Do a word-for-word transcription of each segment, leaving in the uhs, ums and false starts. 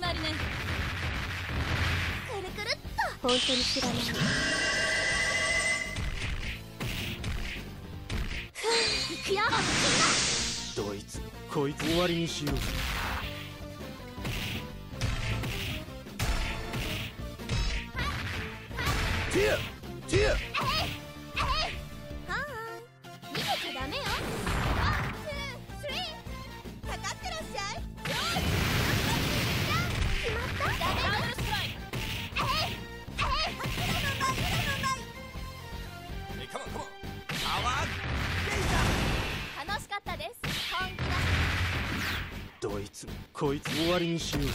まりね。 くるくるっと。 本当に知らない。 行くよ。 どいつこいつ終わりにしよう。ティアティア。 はーい。逃げちゃダメよ。ワン、ツー、スリー。かかってらっしゃい。よーし。決まった。ダメよ。ダブルストライク。えい。えい。枕の前。枕の前。 えい、カモンカモン。パワーレイザ楽しかったです。本気だ。 ー。どいつこいつ終わりにしよう。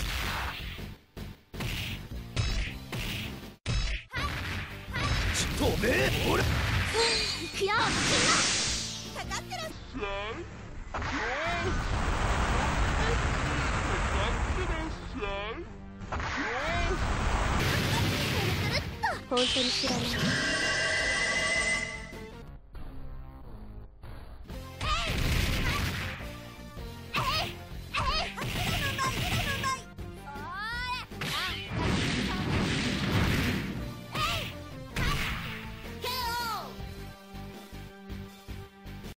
ちょっとめえ俺。 行くよ。かかってらっしゃい。くるくるっと。 本当に知らない。